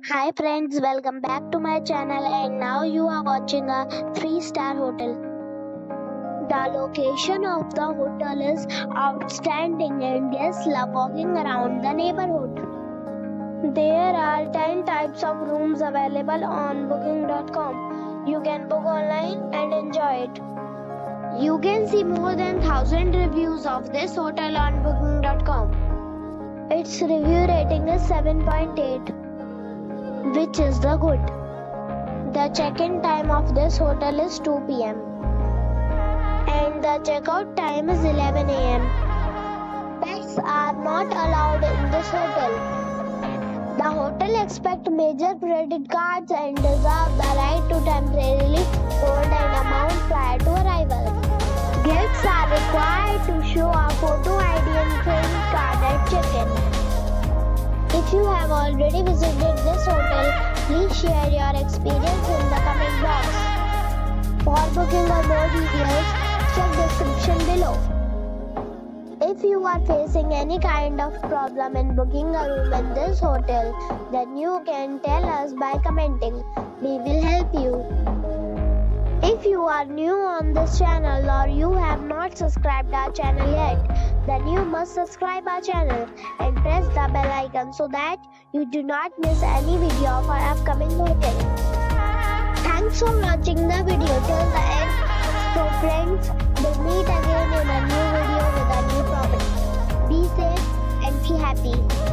Hi friends, welcome back to my channel and now you are watching a 3-star hotel. The location of the hotel is outstanding and guests love walking around the neighborhood. There are 10 types of rooms available on booking.com. You can book online and enjoy it. You can see more than 1000 reviews of this hotel on booking.com. Its review rating is 7.8. which is the good. The check-in time of this hotel is 2 p.m. and the check-out time is 11 a.m. Pets are not allowed in this hotel. The hotel accepts major credit cards and reserves the right to temporarily hold an amount prior to arrival. Guests are required to show a photo ID and credit card at check-in. If you have already visited this hotel, please share your experience in the comment box. For booking or more details, check description below. If you are facing any kind of problem in booking a room in this hotel, then you can tell us by commenting. We will help you. If you are new on this channel or you have not subscribed our channel yet, then you must subscribe our channel and press the bell icon so that you do not miss any video of our upcoming hotel. Thanks for watching the video till the end. So friends, we'll meet again in a new video with a new property. Be safe and be happy.